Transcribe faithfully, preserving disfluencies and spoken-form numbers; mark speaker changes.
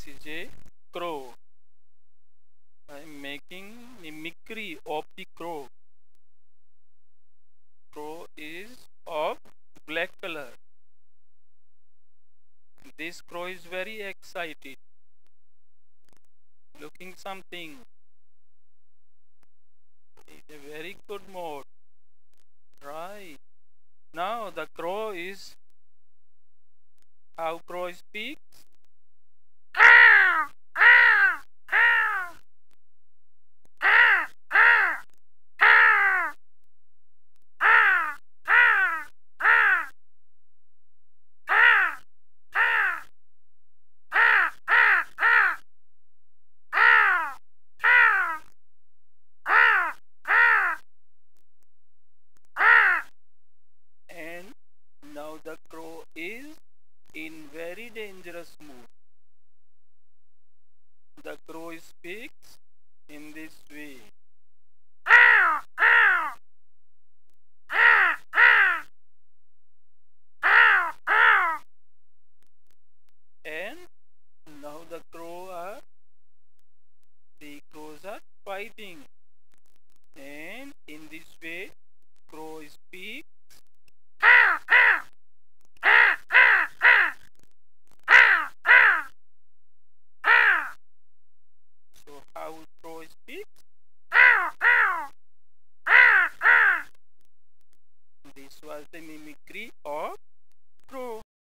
Speaker 1: This is a crow. I am making mimicry of the crow. Crow is of black color. This crow is very excited, looking something. It's a very good mode. Right. Now the crow is how crow speaks. And now the crow is in very dangerous mood. The crow speaks in this way. And now the crow are the crows are fighting. And in this way crow speaks